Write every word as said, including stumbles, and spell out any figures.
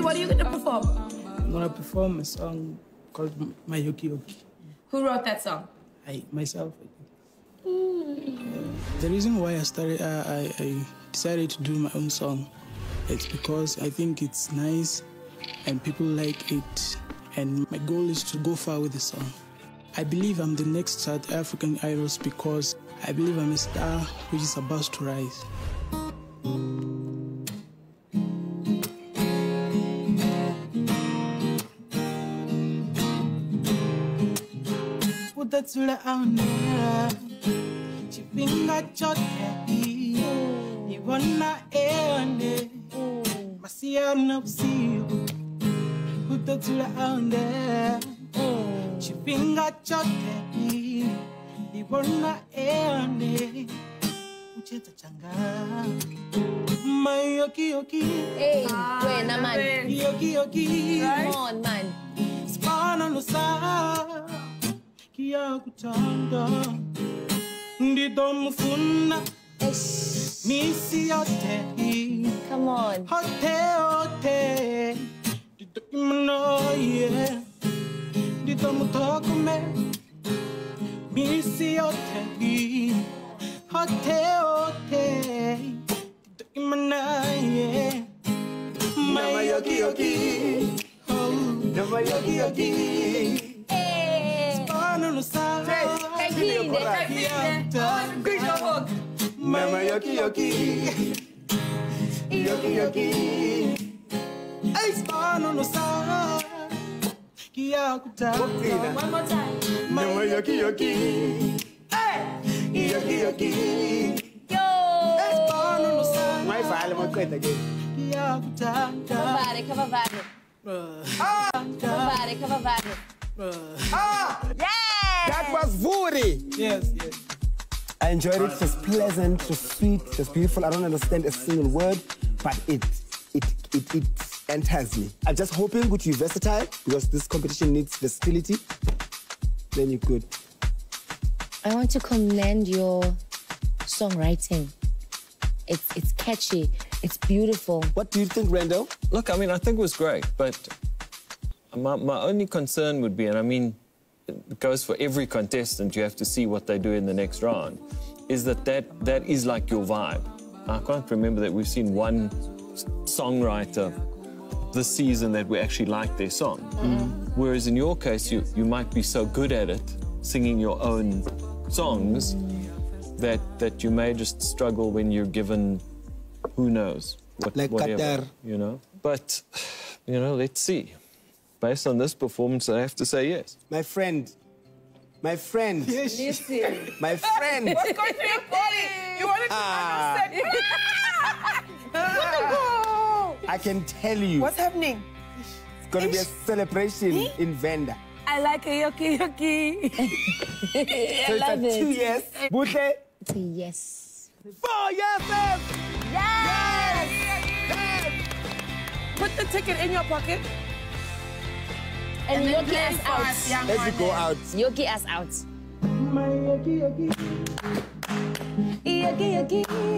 Vhudie, what are you going to perform? I'm going to perform a song called My Yoki Yoki. Who wrote that song? I, myself. Mm. Uh, the reason why I started, uh, I, I decided to do my own song, it's because I think it's nice and people like it. And my goal is to go far with the song. I believe I'm the next South African Idols because I believe I'm a star which is about to rise. Utatsula auna chipinga chote ibona eone masiana usiku utatsula auna chipinga chote ibona eone ucheta changa my yoki yoki. Hey, wait, na man. Yoki yoki. Come on, man. Spana no sa kia kutanda ndito mfuna misi yote. Come on. Hote hote ndito imano yeah ndito mutokume misi yote. Hote hote ndito imano yeah my yoki yoki. Oh my yoki yoki. Mama yoki yoki, yoki yoki. I spawn on the side. One more time. Mama yoki yoki, yoki yoki. Yo. I spawn on the side. My father won't quit again. Cavavare, cavavare. Cavavare, cavavare. Ah! Yeah! That was Vhudie! Yes, yes. I enjoyed it. It was pleasant, it was sweet, it was beautiful. I don't understand a single word, but it it it it enters me. I'm just hoping that you're versatile because this competition needs versatility. Then you're good. I want to commend your songwriting. It's it's catchy, it's beautiful. What do you think, Randall? Look, I mean, I think it was great, but My, my only concern would be, and I mean, it goes for every contestant, you have to see what they do in the next round, is that that, that is like your vibe. I can't remember that we've seen one songwriter this season that we actually liked their song. Mm. Whereas in your case, you, you might be so good at it, singing your own songs, that, that you may just struggle when you're given, who knows, what, like whatever, Qatar. You know? But, you know, let's see. Based on this performance, I have to say yes. My friend. My friend. Yes. Listen. My friend. What's going on, Vhudie? You wanted to Ah. understand. I can tell you. What's happening? It's going to be a celebration in Venda. I like a yoki yoki. I So love it's a it. two years. Boutle. It's a yes. Four years. Yes! Yes. Put the ticket in your pocket. And, And Yoki us out. Let's go out. Yoki us out. My yoki yoki. Yoki, yoki.